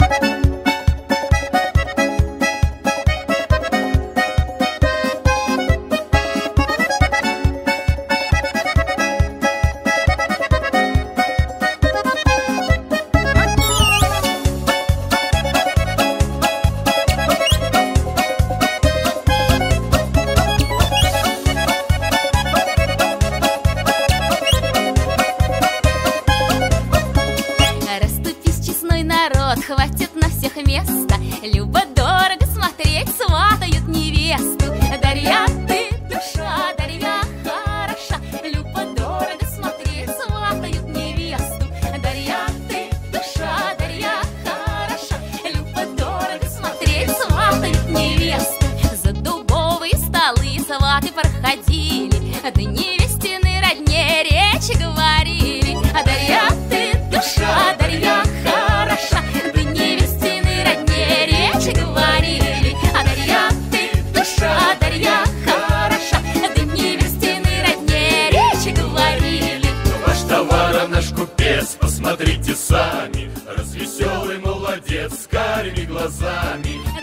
Хватит на всех места, любо-дорого смотреть, сватают невесту. Дарья, ты душа, Дарья хороша, любо-дорого смотреть, сватают невесту. Дарья, ты душа, Дарья хороша, любо-дорого смотреть, сватают невесту. За дубовые столы сваты проходили, да невестины родне речи говорили. А Дарья, ты душа, Дарья хороша, да невестины родне речи говорили. А Дарья, ты душа, Дарья хороша, да невестины родне речи говорили. Ваш товар, наш купец, посмотрите сами, развеселый молодец с карими глазами.